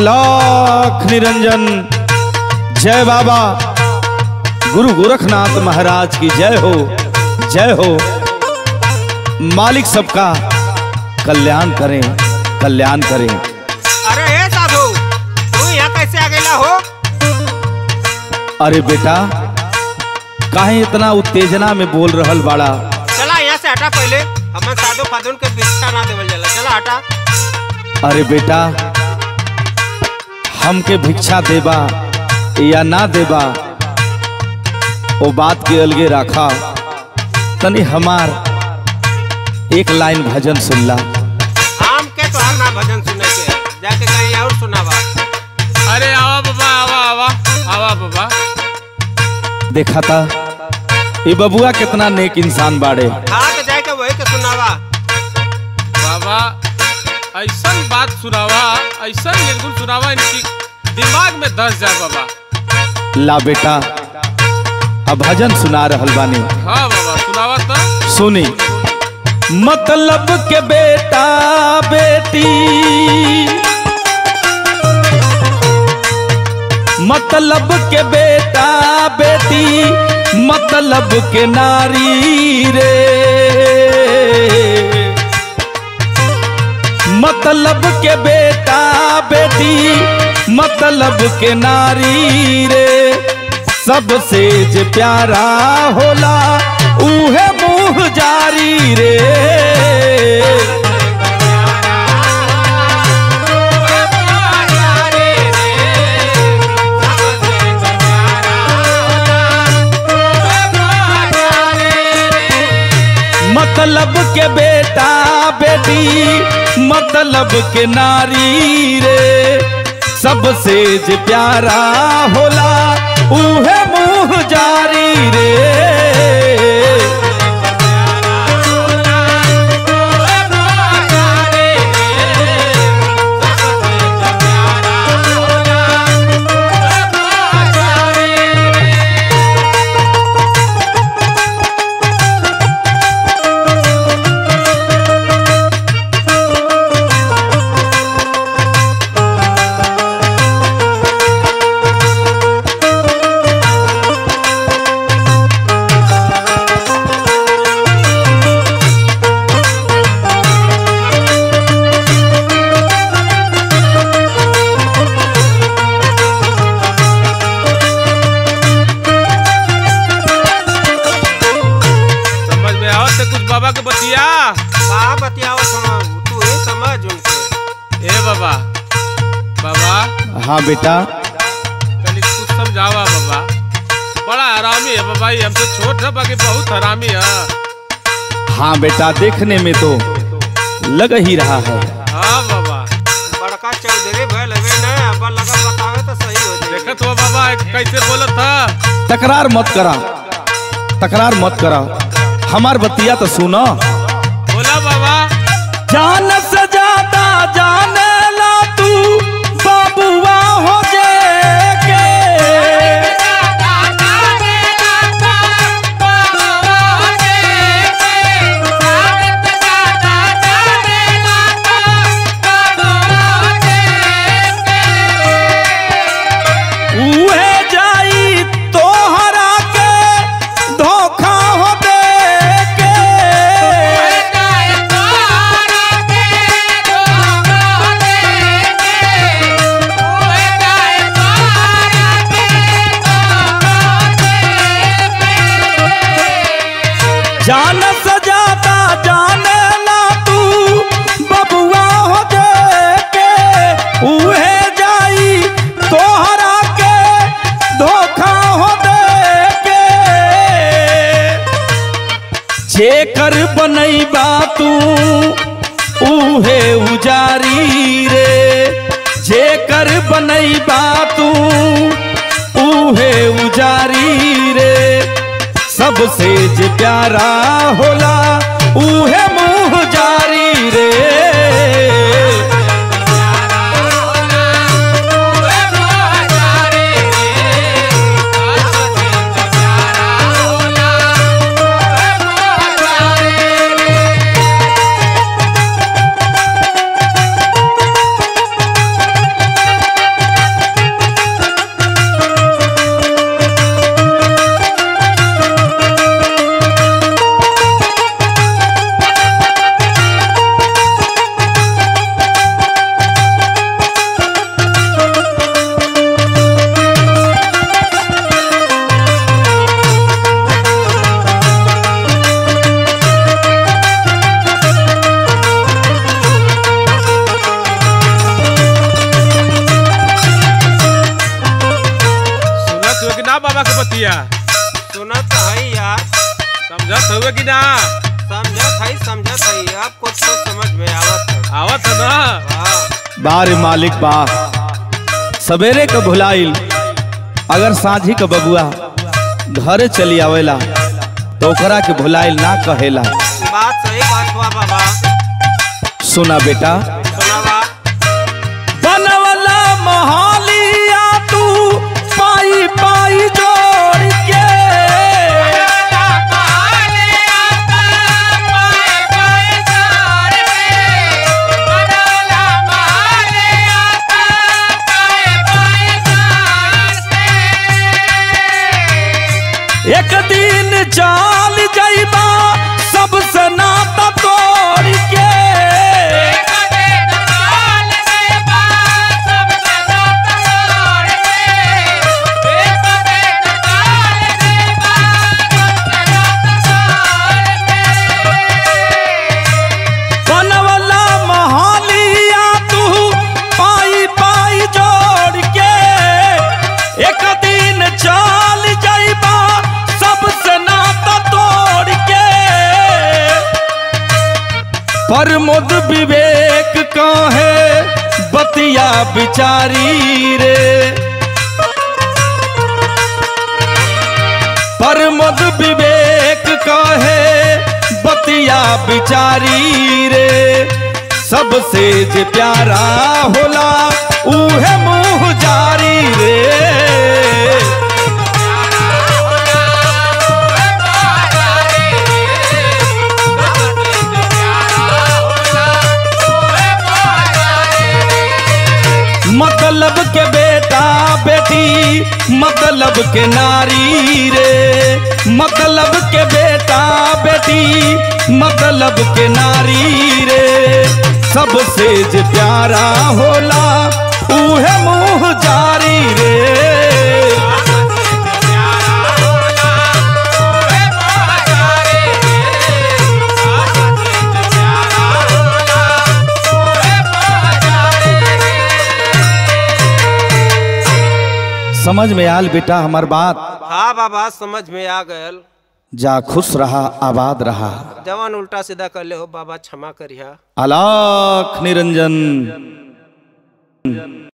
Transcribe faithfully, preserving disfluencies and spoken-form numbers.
अलाख निरंजन। जय बाबा गुरु गोरखनाथ महाराज की जय हो, जय हो। मालिक सबका कल्याण करें, कल्याण करें। अरे हे साधु, तू यहाँ कैसे आ गया हो? अरे बेटा, काहे इतना उत्तेजना में बोल रहल बाड़ा? चला यहाँ से हटा, पहले हमें साधु फादुन के भिक्षा ना देवल जाला। चला हटा। अरे बेटा, हमके भिक्षा देबा या ना देबा वो बात के अलगे रखा। तनी हमार एक लाइन भजन सुन ला। आम के तो हर ना भजन सुने के, जाके कहीं और सुनावा। अरे आवा बाबा, आवा आवा आवा बाबा। देखा था ये बबुआ कितना नेक इंसान बाड़े। हाँ तो जाके वही के सुनावा। बाबा ऐसा बात सुनावा, ऐसा निर्गुण सुनावा, इनकी दिमाग में धस जाए बाबा। ला बेटा, अब भजन सुना रहल बानी। हाँ बाबा सुनावा तो सुनी। मतलब के बेटा बेटी, मतलब के बेटा बेटी, मतलब के नारी रे, मतलब के बेटा बेटी, मतलब के नारी रे, सबसे जे प्यारा होला उहे मुँह जारी रे। मतलब के बेटा बेटी, मतलब के नारी रे, सबसे जे प्यारा होला उहे मुँह जारी रे। बाबा के बतिया का बतियाओ, तू ही समझ उनके। ए बाबा, बाबा। हाँ बेटा, कल कुछ समझावा बाबा। बड़ा हरामी है बाबा, ये हमसे छोट है बाकी बहुत हरामी है। हाँ बेटा, देखने में तो लग ही रहा है। हाँ बाबा, बड़का चौधरी भइल हवे ना, अब लगन बतावे तो सही हो जाए। देखत हो बाबा कैसे बोलत था। तकरार मत करा, तकरार मत करा, हमार बतिया तो सुनो। बोला बाबा। जान से ज्यादा जाने ला तू बाबुआ हो जाके, उहे जाई तोहरा के धोखा हो दे। जान सजाता जाने ला तू बबुआ हो जाके, उहे जाई तोहरा के धोखा हो देके। जेकर बनैबा तू उहे उजारी रे, जेकर बनैबा तू उहे उजारी रे, सबसे जे प्यारा होला उहे मुँह जारी रे। का बाबा के बतिया सुना तो है यार, समझत हुए कि ना? समझत है समझत है, अब कुछ तो समझ में आवत है। आवत है ना? हाँ बारे मालिक बा सवेरे का भुलाइल, अगर साझी का बबुआ घरे चली आवेला तो ओकरा के भुलाइल ना कहेला। बात सही बात हुआ बाबा। सुना बेटा, सुनावा। बनवला मोहालिया तू पाई पाई जोड़ के, एक दिन चाल जाइबा सबसे नाता तोड़ के, बनवला मोहालिया तू पाई पाई जोड़ के, एक दिन चाल जाइबा सबसे नाता तोड़ के। प्रमोद विवेक काहे बतिया बिचारी रे, प्रमोद विवेक काहे बतिया बिचारी रे, सबसे जे प्यारा होला उहे मुँह जारी रे। मतलब के बेटा बेटी मतलब के नारी रे, मतलब के बेटा बेटी मतलब के नारी रे, सबसे जे प्यारा होला उहे मुँह जारी रे। समझ में आल बेटा हमार बात? हाँ बाबा समझ में आ गयल। जा खुश रहा आबाद रहा। जवान उल्टा सीधा कर ले हो बाबा, क्षमा करिया। अलख निरंजन।